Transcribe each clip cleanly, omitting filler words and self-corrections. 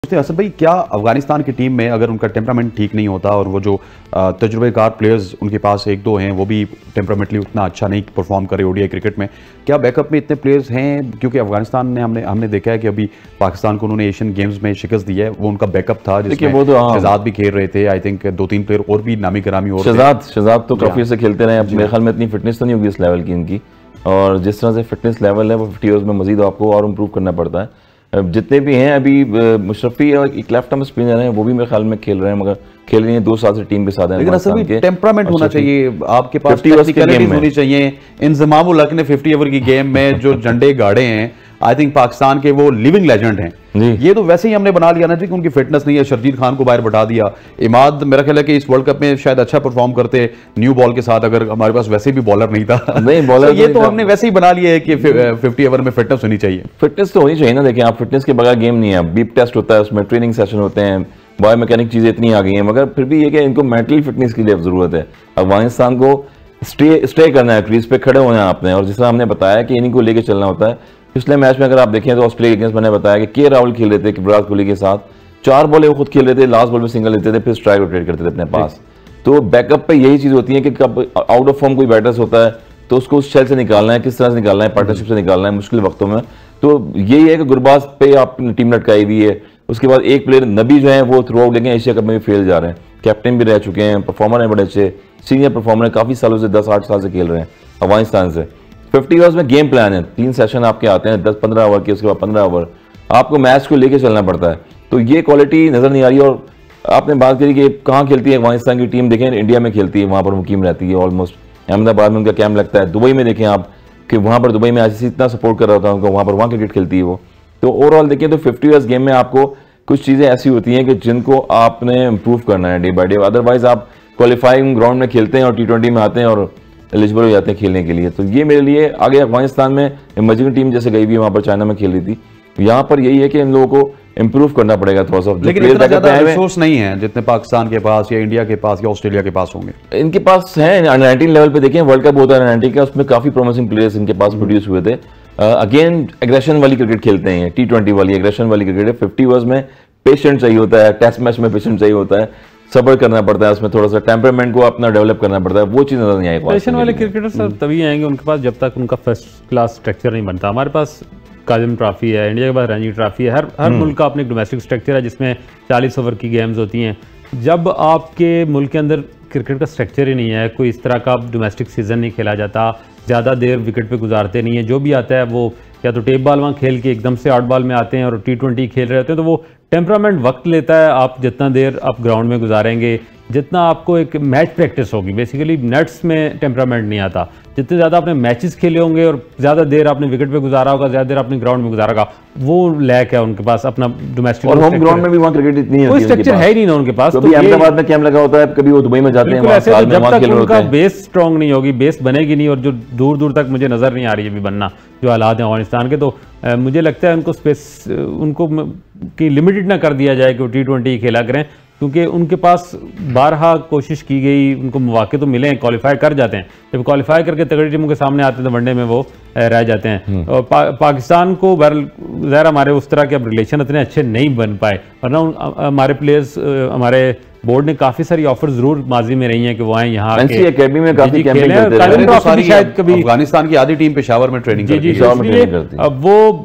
असद भाई, क्या अफगानिस्तान की टीम में अगर उनका टेम्परामेंट ठीक नहीं होता और वो जो तजुर्बेकार प्लेयर्स उनके पास एक दो हैं वो भी टेम्परामेंटली उतना अच्छा नहीं परफॉर्म करे ओडीआई क्रिकेट में, क्या बैकअप में इतने प्लेयर्स हैं? क्योंकि अफगानिस्तान ने हमने देखा है कि अभी पाकिस्तान को उन्होंने एशियन गेम्स में शिकस्त दी है, वो उनका बैकअप था जिसमें वो तो शहजाद भी खेल रहे थे। आई थिंक 2-3 प्लेयर और भी नामी गिरामी और शहजाद तो काफी से खेलते रहे। मेरे ख्याल में इतनी फिटनेस तो नहीं होगी इस लेवल की इनकी, और जिस तरह से फिटनेस लेवल है वो 50 ओवर्स में मजीद आपको और इम्प्रूव करना पड़ता है। जितने भी हैं अभी मुशरफी और एक लेफ्ट आर्म स्पिनर हैं वो भी मेरे ख्याल में खेल रहे हैं, मगर खेल रही हैं 2 साल से टीम के साथ हैं। लेकिन असल में टेम्परामेंट होना चाहिए आपके पास, टेक्निकलिटीज होनी चाहिए। इंजमाम उल हक ने 50 ओवर की गेम में जो झंडे गाड़े हैं, आई थिंक पाकिस्तान के वो लिविंग लेजेंड हैं। ये तो वैसे ही हमने बना लिया ना जी कि उनकी फिटनेस नहीं है। शर्जील खान को बाहर बढ़ा दिया। इमाद मेरा ख्याल है कि इस वर्ल्ड कप में शायद अच्छा परफॉर्म करते न्यू बॉल के साथ, अगर हमारे पास वैसे भी बॉलर नहीं था। नहीं बॉलर तो ये तो हमने वैसे ही बना लिया है कि 50 ओवर में फिटनेस होनी चाहिए। फिटनेस तो होनी चाहिए ना। देखिए आप, फिटनेस के बगैर गेम नहीं है। बीप टेस्ट होता है, उसमें ट्रेनिंग सेशन होते हैं, बायो मैकेनिक चीजें इतनी आ गई हैं, मगर फिर भी ये कि इनको मेंटल फिटनेस की जरूरत है। अफगानिस्तान को स्टे करना है, क्रीज पे खड़े होना है आपने, और जिस तरह हमने बताया कि इन्हीं को लेकर चलना होता है। पिछले मैच में अगर आप देखें तो ऑस्ट्रेलिया के अगेंस्ट मैंने बताया कि के राहुल खेल रहे थे विराट कोहली के साथ, 4 बॉलें वो खुद खेल रहे थे, लास्ट बॉल में सिंगल लेते थे, फिर स्ट्राइक रोटेट करते थे अपने पास। तो बैकअप पे यही चीज होती है कि कब आउट ऑफ फॉर्म कोई बैटर्स होता है तो उसको उस शेल से निकालना है, किस तरह से निकालना है, पार्टनरशिप से निकालना है मुश्किल वक्तों में। तो यही है कि गुरबाज पे आपने टीम लटकाई हुई है। उसके बाद एक प्लेयर नबी जो है वो थ्रू आउट लेकिन एशिया कप में भी फेल जा रहे हैं, कैप्टन भी रह चुके हैं, परफॉर्मर हैं बड़े अच्छे, सीनियर परफॉर्मर है, काफी सालों से 10-8 साल से खेल रहे हैं अफगानिस्तान से। 50 ओवर्स में गेम प्लान है, 3 सेशन आपके आते हैं 10-15 ओवर के, उसके बाद 15 ओवर आपको मैच को लेके चलना पड़ता है। तो ये क्वालिटी नजर नहीं आ रही। और आपने बात करी कि कहाँ खेलती है अफगानिस्तान की टीम, देखें इंडिया में खेलती है, वहाँ पर मुकीम रहती है ऑलमोस्ट। अहमदाबाद में उनका कैंप लगता है। दुबई में देखें आप कि वहाँ पर दुबई में आईसीसी इतना सपोर्ट कर रहा था उनको, वहाँ पर वहाँ क्रिकेट खेलती है वो। तो ओवरऑल देखें तो 50 ओवर्स गेम में आपको कुछ चीज़ें ऐसी होती हैं कि जिनको आपने इम्प्रूव करना है डे बाई डे। अदरवाइज आप क्वालिफाइंग ग्राउंड में खेलते हैं और T20 में आते हैं और एलिजिबल हो जाते हैं खेलने के लिए। तो ये मेरे लिए आगे अफगानिस्तान में इमर्जिंग टीम जैसे गई हुई है, वहाँ पर चाइना में खेल रही थी। यहाँ पर यही है कि इन लोगों को इम्प्रूव करना पड़ेगा थोड़ा सा। लेकिन इतना ज्यादा रिसोर्स नहीं है जितने पाकिस्तान के पास या इंडिया के पास या ऑस्ट्रेलिया के पास होंगे। इनके पास है। अंडर 19 लेवल पे देखें, वर्ल्ड कप होता है अंडर 19 का, उसमें काफी प्रोमिसिंग प्लेयर्स इनके पास प्रोड्यूस हुए थे। अगेन एग्रेशन वाली क्रिकेट खेलते हैं, T20 वाली एग्रेशन वाली क्रिकेट है। 50 ओवर्स में पेशेंट चाहिए होता है, टेस्ट मैच में पेशेंट चाहिए होता है, सब्र करना पड़ता है, उसमें थोड़ा सा टेम्परामेंट को अपना डेवलप करना पड़ता है। वो चीज़ नजर नहीं आएगी। पेशेंट वाले क्रिकेटर सर तभी आएंगे उनके पास जब तक उनका फर्स्ट क्लास स्ट्रक्चर नहीं बनता। हमारे पास काजिम ट्रॉफी है, इंडिया के पास रणजी ट्रॉफी है, हर मुल्क का अपने डोमेस्टिक स्ट्रक्चर है जिसमें 40 ओवर की गेम्स होती हैं। जब आपके मुल्क के अंदर क्रिकेट का स्ट्रक्चर ही नहीं है, कोई इस तरह का डोमेस्टिक सीजन नहीं खेला जाता, ज़्यादा देर विकेट पे गुजारते नहीं है, जो भी आता है वो या तो टेप बॉल वहाँ खेल के एकदम से 8 बॉल में आते हैं और T20 खेल रहे होते हैं। तो वो टेम्परामेंट वक्त लेता है। आप जितना देर आप ग्राउंड में गुजारेंगे, जितना आपको एक मैच प्रैक्टिस होगी, बेसिकली नेट्स में टेम्परामेंट नहीं आता। जितने ज़्यादा आपने मैचेस खेले होंगे और ज़्यादा देर आपने विकेट पे गुजारा होगा, ज़्यादा देर आपने ग्राउंड में गुजारा होगा, वो लैक है उनके पास अपना डोमेस्टिक। और होम ग्राउंड में भी वहाँ क्रिकेट इतनी कोई स्ट्रक्चर है ही नहीं ना उनके पास। कभी अहमदाबाद में कैंप लगा होता है, कभी वो दुबई में जाते हैं, जब तक उनका बेस स्ट्रॉन्ग नहीं होगी, बेस बनेगी नहीं, और जो दूर दूर तक मुझे नजर नहीं आ रही है अभी बनना जो हालात हैं अफगानिस्तान के, तो मुझे लगता है उनको स्पेस उनको की लिमिटेड ना कर दिया जाए कि वो T20 खेला करें, क्योंकि उनके पास बारहा कोशिश की गई, उनको मौके तो मिले हैं, क्वालिफाई कर जाते हैं। जब क्वालिफाई करके तगड़ी टीमों के सामने आते हैं तो वनडे में वो रह जाते हैं। और पाकिस्तान को ज़ाहिर हमारे उस तरह के अब रिलेशन इतने अच्छे नहीं बन पाए, वरना हमारे प्लेयर्स, हमारे बोर्ड ने काफी सारी ऑफर जरूर माजी में रही हैं कि वो आए यहाँ एकेडमी में काफी कैंपिंग करते हैं। शायद कभी अफगानिस्तान की आधी टीम पेशावर में ट्रेनिंग करती है। अब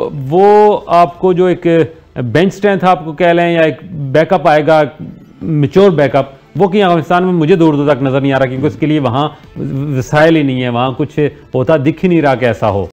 वो आपको जो एक बेंच स्ट्रेंथ आपको कह लें या एक बैकअप आएगा, मैच्योर बैकअप, वो कि अफगानिस्तान में मुझे दूर दूर तक नजर नहीं आ रहा, क्योंकि उसके लिए वहाँ वसाइल ही नहीं है, वहाँ कुछ होता दिख ही नहीं रहा कि ऐसा हो।